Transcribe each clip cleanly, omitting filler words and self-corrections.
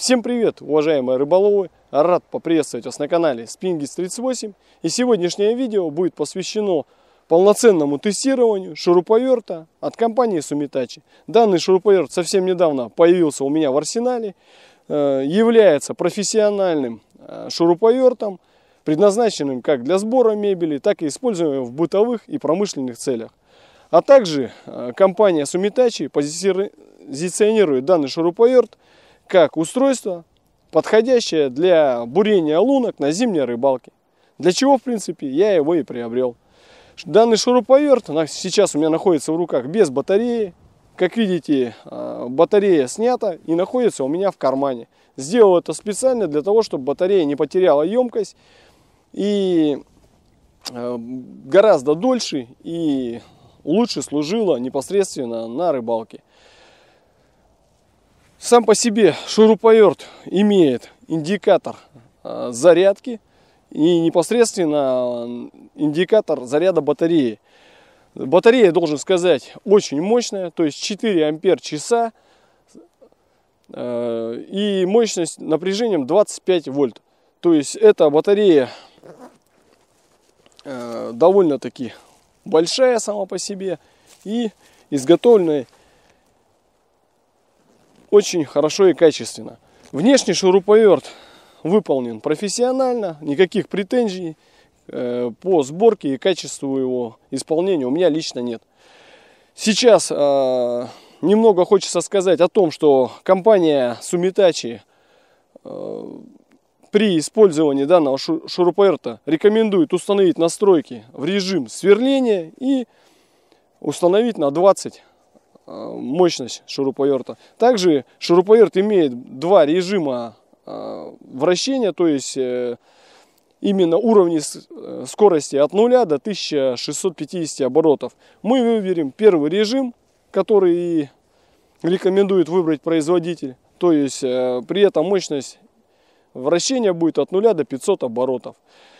Всем привет, уважаемые рыболовы! Рад поприветствовать вас на канале Spingiz 38. И сегодняшнее видео будет посвящено полноценному тестированию шуруповерта от компании Sumitachi. Данный шуруповерт совсем недавно появился у меня в арсенале. Является профессиональным шуруповертом, предназначенным как для сбора мебели, так и используемым в бытовых и промышленных целях. А также компания Sumitachi позиционирует данный шуруповерт как устройство, подходящее для бурения лунок на зимней рыбалке. Для чего, в принципе, я его и приобрел. Данный шуруповерт сейчас у меня находится в руках без батареи. Как видите, батарея снята и находится у меня в кармане. Сделал это специально для того, чтобы батарея не потеряла емкость и гораздо дольше и лучше служила непосредственно на рыбалке. Сам по себе шуруповерт имеет индикатор зарядки и непосредственно индикатор заряда батареи. Батарея, должен сказать, очень мощная, то есть 4 ампер-часа и мощность напряжением 25 вольт. То есть эта батарея довольно-таки большая сама по себе и изготовленная очень хорошо и качественно. Внешний шуруповерт выполнен профессионально, никаких претензий по сборке и качеству его исполнения у меня лично нет. Сейчас немного хочется сказать о том, что компания Sumitachi при использовании данного шуруповерта рекомендует установить настройки в режим сверления и установить на 20 мощность шуруповерта. Также шуруповерт имеет два режима вращения, то есть именно уровни скорости от 0 до 1650 оборотов. Мы выберем первый режим, который рекомендует выбрать производитель. То есть при этом мощность вращения будет от 0 до 500 оборотов.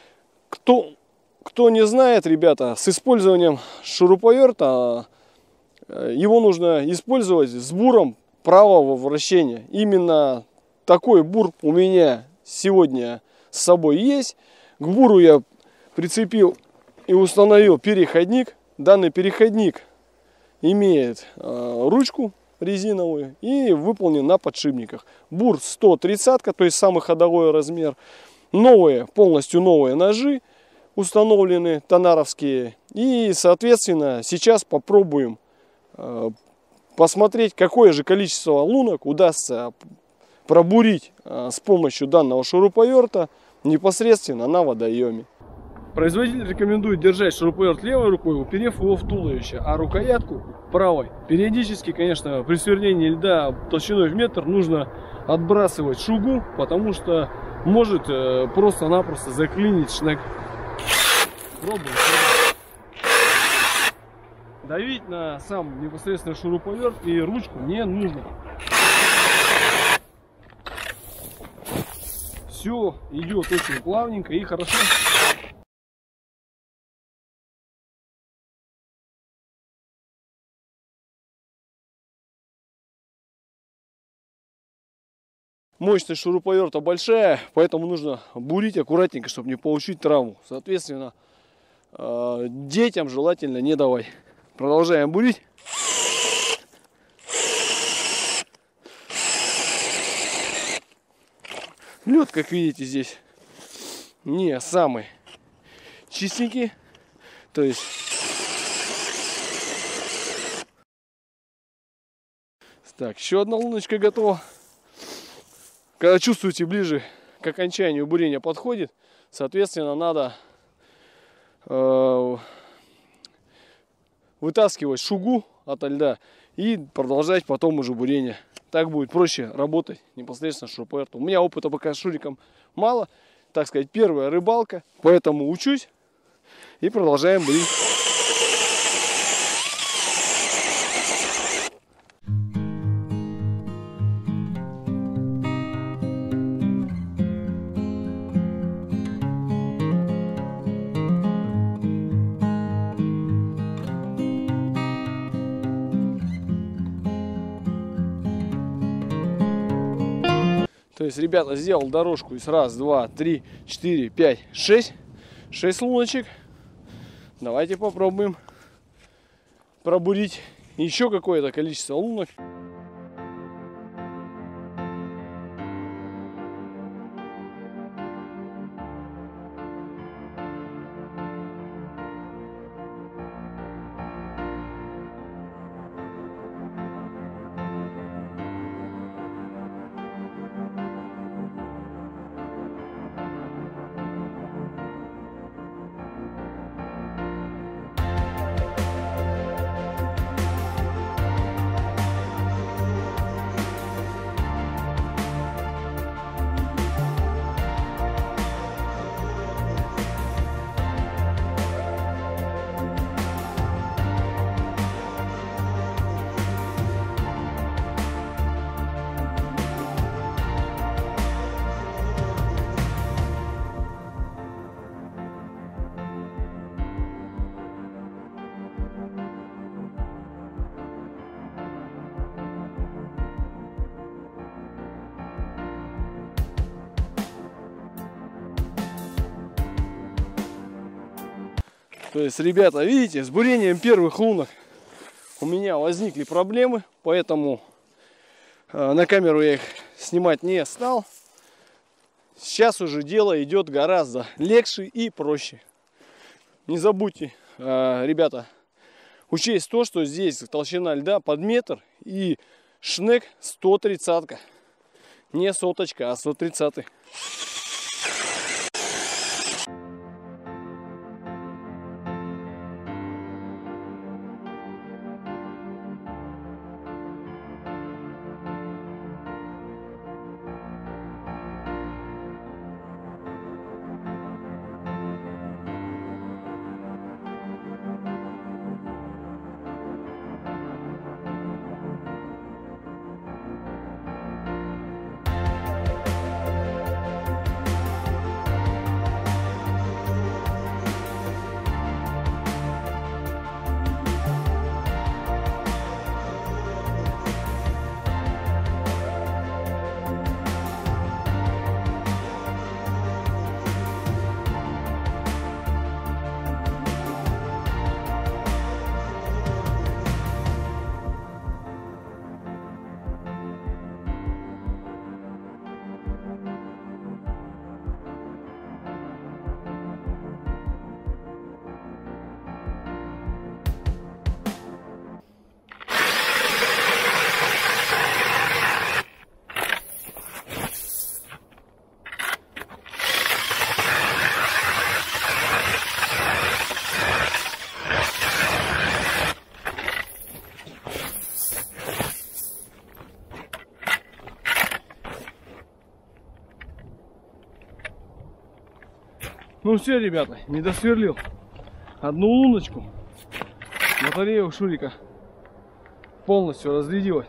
Кто не знает, ребята, с использованием шуруповерта его нужно использовать с буром правого вращения. Именно такой бур у меня сегодня с собой есть. К буру я прицепил и установил переходник. Данный переходник имеет ручку резиновую и выполнен на подшипниках. Бур 130, то есть самый ходовой размер. Полностью новые ножи установлены, тонаровские. И, соответственно, сейчас попробуем посмотреть, какое же количество лунок удастся пробурить с помощью данного шуруповерта непосредственно на водоеме. Производитель рекомендует держать шуруповерт левой рукой, уперев его в туловище, а рукоятку правой. Периодически, конечно, при сверлении льда толщиной в метр нужно отбрасывать шугу, потому что может просто-напросто заклинить шнек. Пробуем. Давить на сам непосредственно шуруповерт и ручку не нужно. Все идет очень плавненько и хорошо. Мощность шуруповерта большая, поэтому нужно бурить аккуратненько, чтобы не получить травму. Соответственно, детям желательно не давать. Продолжаем бурить. Лед, как видите, здесь не самый чистенький. То есть так, еще одна луночка готова. Когда чувствуете ближе к окончанию бурения подходит, соответственно, надо вытаскивать шугу ото льда и продолжать потом уже бурение. Так будет проще работать непосредственно с шуруповертом. У меня опыта пока с шуриком мало, так сказать, первая рыбалка, поэтому учусь и продолжаем бурить. То есть, ребята, сделал дорожку из раз, два, три, 4, 5, 6. 6 луночек. Давайте попробуем пробурить еще какое-то количество лунок. То есть, ребята, видите, с бурением первых лунок у меня возникли проблемы, поэтому на камеру я их снимать не стал. Сейчас уже дело идет гораздо легче и проще. Не забудьте, ребята, учесть то, что здесь толщина льда под метр и шнек 130-ка. Не соточка, а 130-й. Ну все, ребята, не досверлил одну луночку. Батарея у Шурика полностью разрядилась.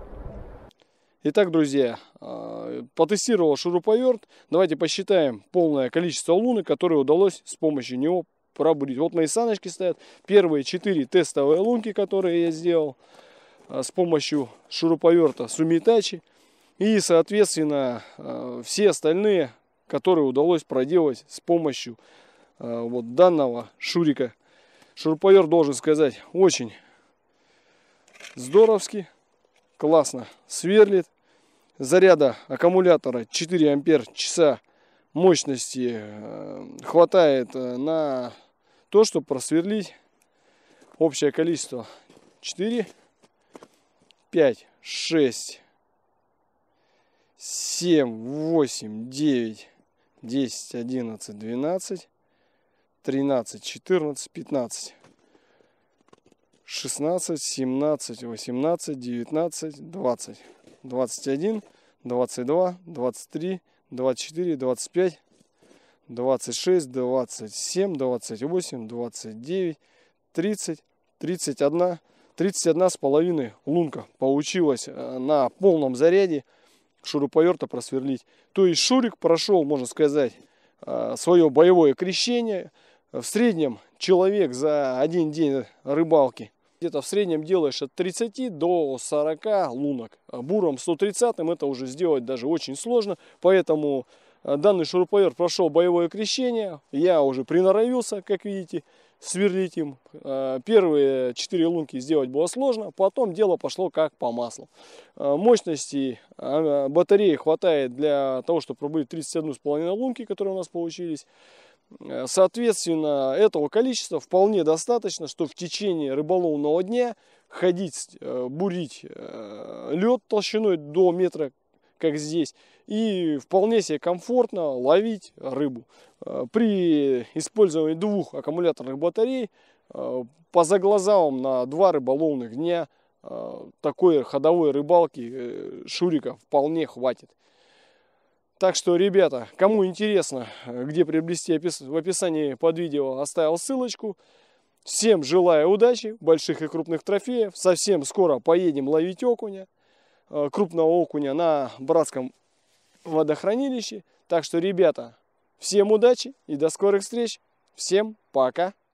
Итак, друзья, потестировал шуруповерт. Давайте посчитаем полное количество лунок, которые удалось с помощью него пробурить. Вот мои саночки стоят. Первые 4 тестовые лунки, которые я сделал с помощью шуруповерта Sumitachi. И, соответственно, все остальные, которые удалось проделать с помощью вот данного Шурика. Шуруповерт, должен сказать, очень здоровский, классно сверлит. Заряда аккумулятора 4 ампер-часа мощности хватает на то, чтобы просверлить общее количество 4, 5, 6, 7, 8, 9, 10, 11, 12, 13, 14, 15, 16, 17, 18, 19, 20, 21, 22, 23, 24, 25, 26, 27, 28, 29, 30, 31 с половиной лунка получилось на полном заряде шуруповерта просверлить. То есть Шурик прошел, можно сказать, свое боевое крещение. В среднем человек за один день рыбалки Где-то в среднем делаешь от 30 до 40 лунок. Буром 130 это уже сделать даже очень сложно. Поэтому данный шуруповерт прошел боевое крещение. Я уже приноровился, как видите, сверлить им. Первые 4 лунки сделать было сложно. Потом дело пошло как по маслу. Мощности батареи хватает для того, чтобы пробыть 31,5 лунки, которые у нас получились. Соответственно, этого количества вполне достаточно, чтобы в течение рыболовного дня ходить, бурить лед толщиной до метра, как здесь, и вполне себе комфортно ловить рыбу. При использовании 2 аккумуляторных батарей по заглазам на 2 рыболовных дня такой ходовой рыбалки шурика вполне хватит. Так что, ребята, кому интересно, где приобрести, в описании под видео оставил ссылочку. Всем желаю удачи, больших и крупных трофеев. Совсем скоро поедем ловить окуня, крупного окуня на Братском водохранилище. Так что, ребята, всем удачи и до скорых встреч. Всем пока.